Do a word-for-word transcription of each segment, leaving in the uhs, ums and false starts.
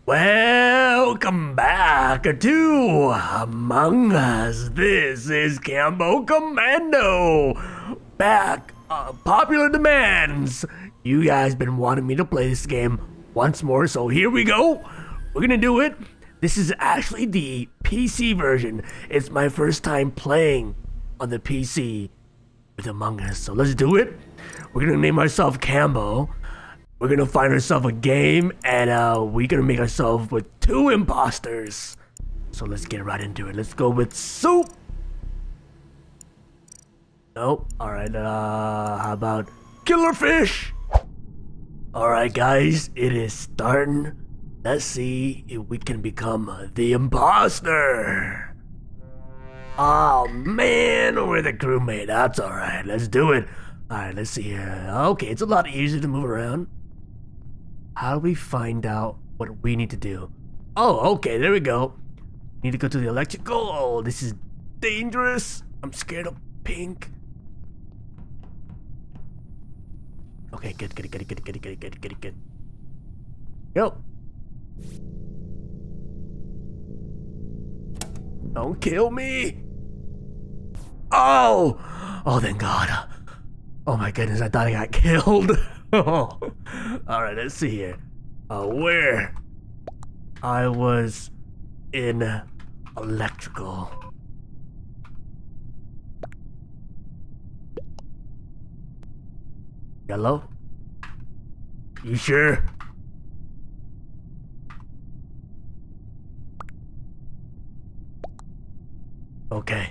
Welcome back to Among Us. This is Cambo Commando. Back, uh, popular demands. You guys been wanting me to play this game once more, so here we go. We're gonna do it. This is actually the P C version. It's my first time playing on the P C with Among Us, so let's do it. We're gonna name ourselves Cambo. We're gonna find ourselves a game, and uh, we're gonna make ourselves with two imposters. So let's get right into it. Let's go with soup. Nope. All right. Uh, how about killer fish? All right, guys. It is starting. Let's see if we can become the imposter. Oh man, we're the crewmate. That's all right. Let's do it. All right. Let's see here. Okay, it's a lot easier to move around. How do we find out what we need to do? Oh, okay, there we go. Need to go to the electrical. Oh, this is dangerous. I'm scared of pink. Okay, good, good, good, good, good, good, good, good, good. Go. Don't kill me. Oh, oh, thank God. Oh my goodness, I thought I got killed. Oh. All right, let's see here. Uh, where? I was in electrical. Yellow? You sure? Okay.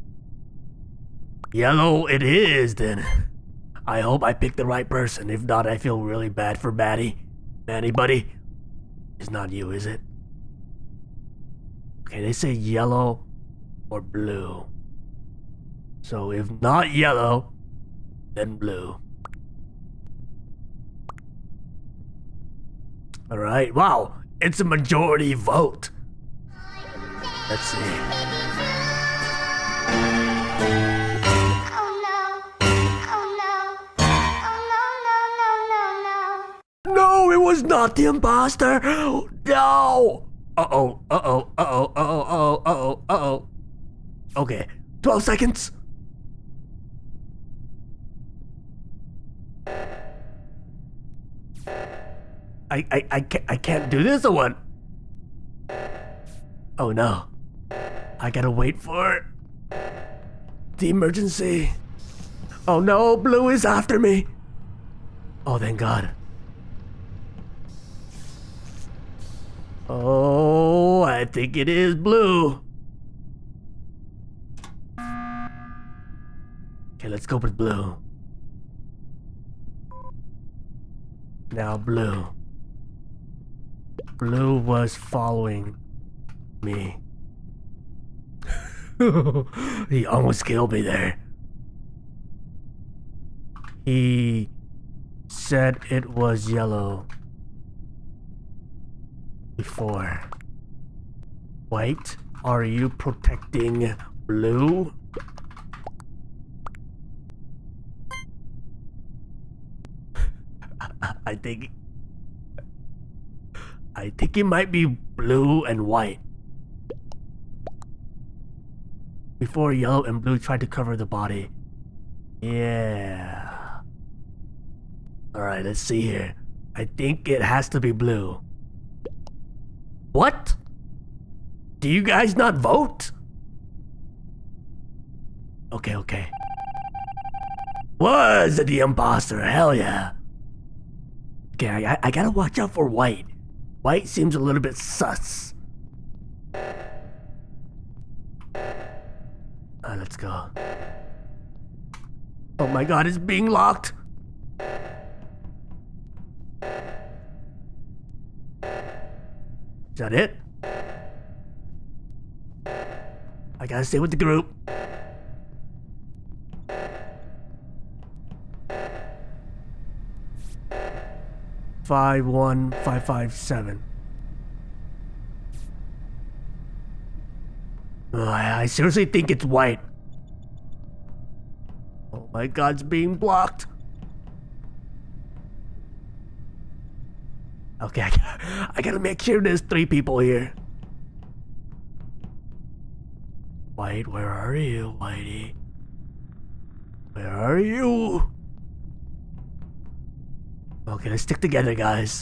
Yellow it is then. I hope I picked the right person. If not, I feel really bad for Batty. Batty buddy. It's not you, is it? Okay, they say yellow or blue. So if not yellow, then blue. Alright, wow. It's a majority vote. Let's see. No, it was not the imposter. No. Uh-oh, uh-oh, uh-oh, uh-oh, uh-oh, uh-oh, uh-oh. Okay, twelve seconds. I, I, I, can't, I can't do this or what? Oh no. I gotta wait for the emergency. Oh no, blue is after me. Oh, thank God. Oh, I think it is blue. Okay, let's go with blue. Now blue. Blue was following me. He almost killed me there. He said it was yellow before. White, are you protecting blue? I think I think it might be blue and white. Before yellow and blue tried to cover the body. Yeah. Alright, let's see here. I think it has to be blue. What? Do you guys not vote? Okay, okay. Was the imposter? Hell yeah. Okay, I, I gotta watch out for white. White seems a little bit sus. Uh, let's go. Oh my God, it's being locked. Is that it? I gotta stay with the group. Five one five five seven. Oh, I, I seriously think it's white. Oh my God, it's being blocked. Okay, I gotta, I gotta make sure there's three people here. White, where are you, Whitey? Where are you? Okay, let's stick together, guys.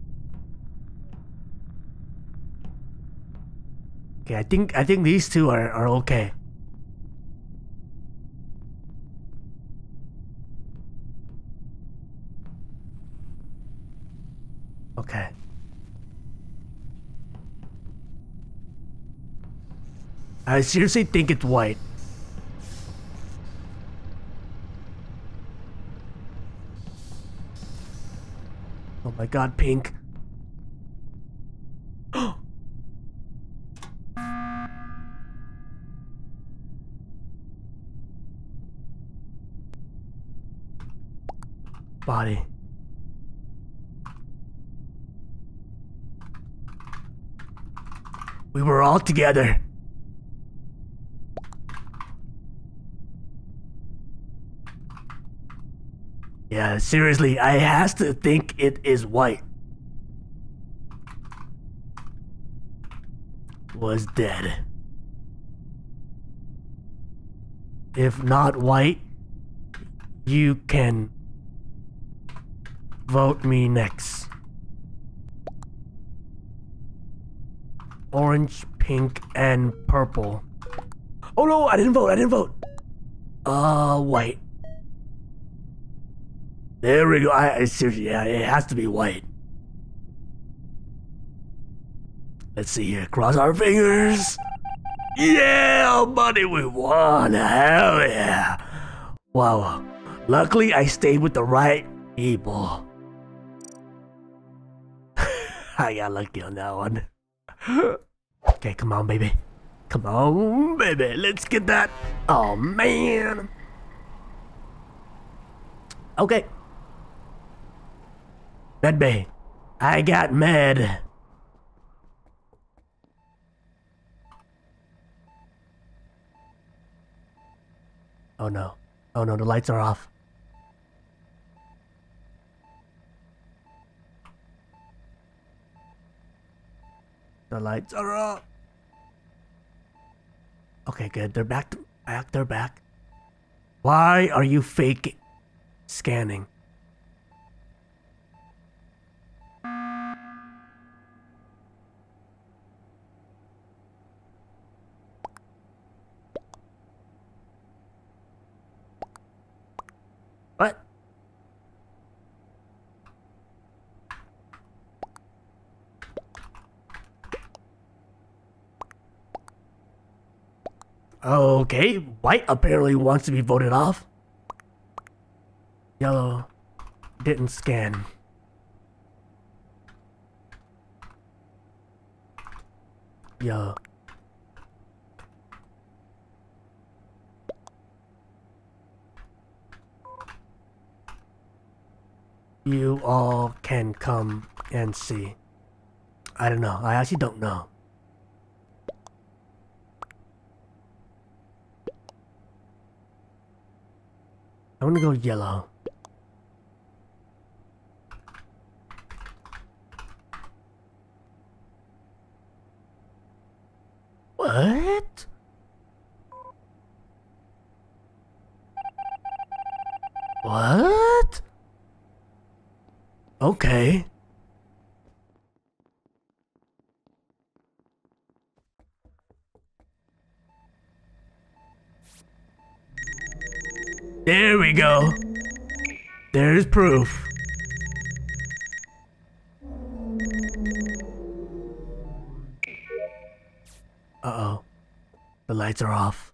Okay, I think I think these two are, are okay. Okay. I seriously think it's white. Oh my god, pink. Body. We were all together. Yeah, seriously, I has to think it is white. Was dead. If not white, you can vote me next. Orange, pink, and purple. Oh no, I didn't vote, I didn't vote. Uh, white. There we go. I, I seriously, yeah, it has to be white. Let's see here. Cross our fingers. Yeah, buddy, we won. Hell yeah. Wow. Luckily, I stayed with the right people. I got lucky on that one. Okay, come on, baby. Come on, baby. Let's get that. Oh, man. Okay. Med Bay. I got med. Oh no. Oh no, the lights are off. The lights are off. Okay, good. They're back. To, back. They're back. Why are you fake scanning? What? Okay, white apparently wants to be voted off. Yellow didn't scan. Yellow. You all can come and see. I don't know. I actually don't know. I'm gonna go yellow. What? What? Okay. There we go. There's proof. Uh-oh. The lights are off.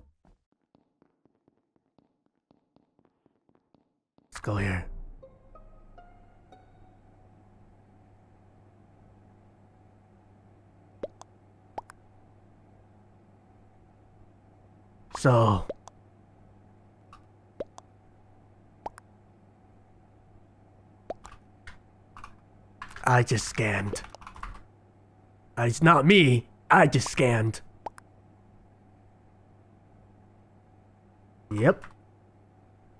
Let's go here. So... I just scanned. Uh, it's not me. I just scanned. Yep.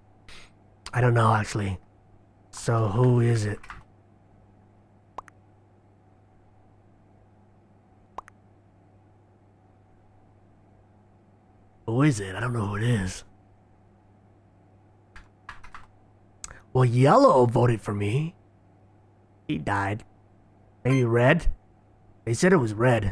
I don't know, actually. So, who is it? Who is it? I don't know who it is. Well, yellow voted for me. He died. Maybe red? They said it was red.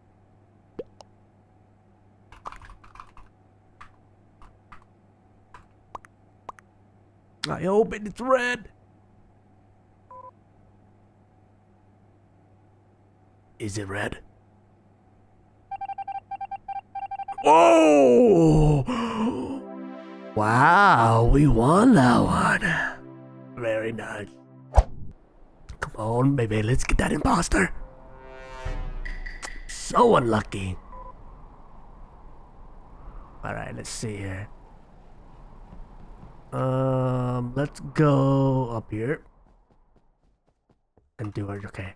I hope it's red. Is it red? Whoa! Wow, we won that one. Very nice. Come on, baby, let's get that imposter. So unlucky. Alright, let's see here. Um, let's go up here. And do it, okay.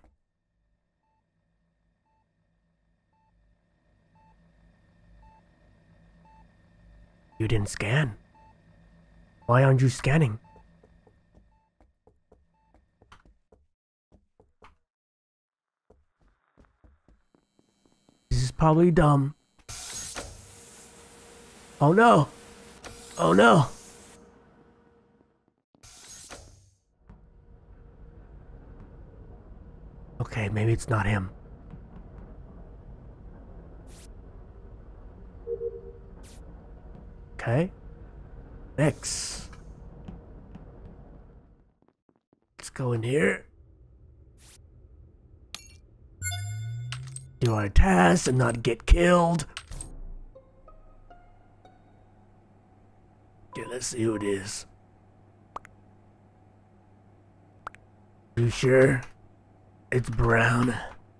You didn't scan. Why aren't you scanning? This is probably dumb. Oh no! Oh no! Okay, maybe it's not him. Okay. Next. Let's go in here. Do our task and not get killed. Okay, let's see who it is. You sure? It's brown.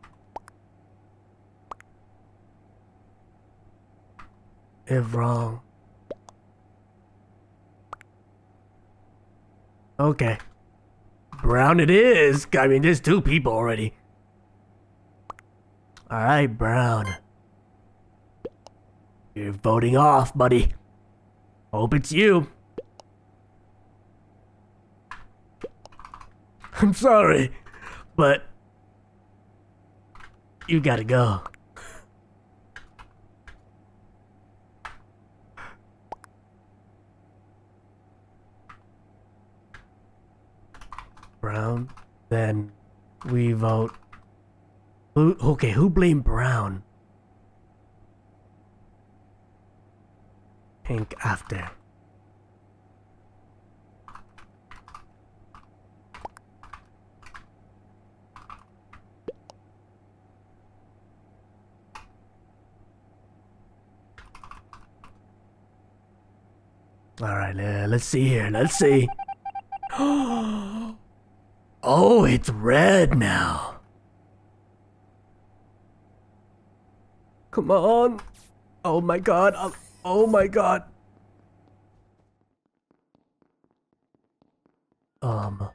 If wrong. Okay. Brown it is. I mean, there's two people already. Alright, Brown. You're voting off, buddy. Hope it's you. I'm sorry, but you gotta go. Brown, then we vote. Who? Okay, who blamed Brown? Pink after. All right, uh, let's see here. Let's see. Oh, it's red now. Come on. Oh my god. Oh, oh my god. Um.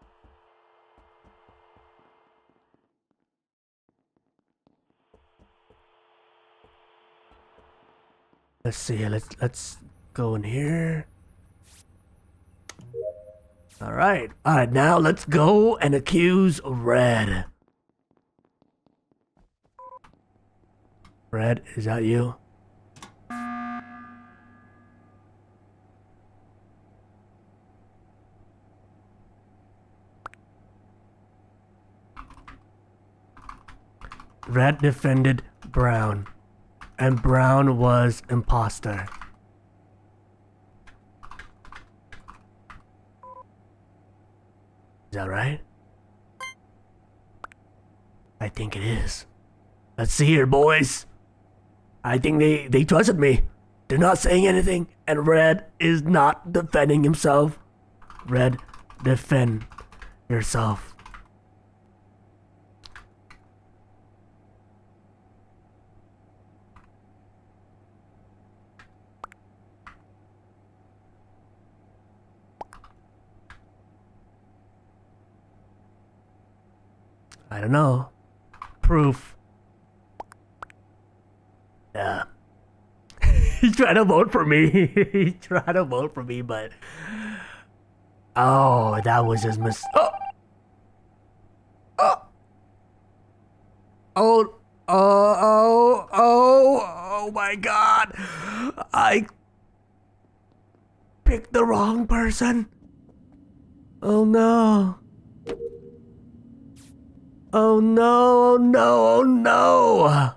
Let's see. Let's let's go in here. All right. All right. Now let's go and accuse Red. Red, is that you? Red defended Brown, and Brown was imposter. Is that right? I think it is. Let's see here, boys. I think they, they trusted me. They're not saying anything, and Red is not defending himself. Red, defend yourself. I don't know. Proof. Yeah. He tried to vote for me. He tried to vote for me, but... Oh, that was his mis- Oh! Oh! Oh! Oh! Oh! Oh! Oh my god. I picked the wrong person. Oh no. Oh no, oh no, oh no.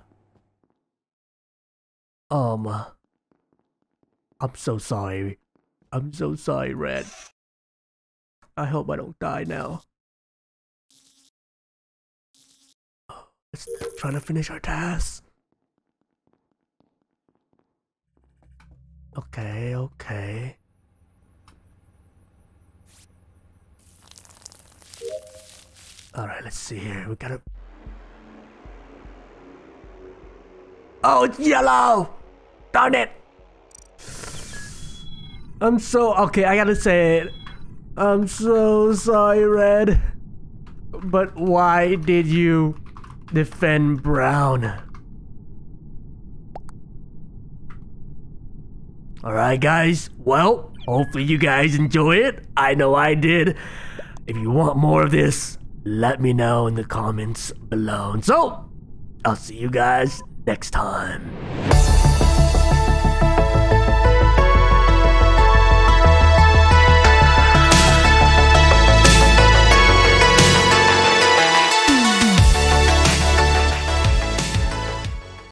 Um, I'm so sorry. I'm so sorry, Red. I hope I don't die now. Let's try to finish our task. Okay, okay. Alright, let's see here. We gotta... Oh, it's yellow! Darn it! I'm so... Okay, I gotta say it. I'm so sorry, Red. But why did you defend Brown? Alright, guys. Well, hopefully you guys enjoy it. I know I did. If you want more of this, let me know in the comments below. And so, I'll see you guys next time.